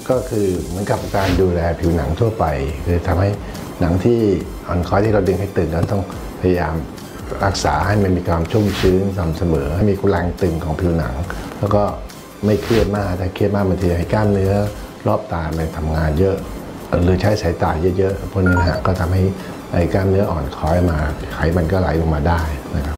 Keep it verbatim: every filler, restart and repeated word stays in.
ก็คือเหมือนกับการดูแลผิวหนังทั่วไปคือทำให้หนังที่อ่อนคล้อยที่เราดึงให้ตึงนั้นต้องพยายามรักษาให้มันมีความชุ่มชื้นสม่ำเสมอให้มีกำลังตึงของผิวหนังแล้วก็ไม่เครียดมากถ้าเครียดมากบางทีให้กล้ามเนื้อรอบตามันทำงานเยอะหรือใช้สายตาเยอะๆพวกนี้นะฮะก็ทำให้ไอ้กล้ามเนื้ออ่อนคล้อยมาไขมันก็ไหลลงมาได้นะครับ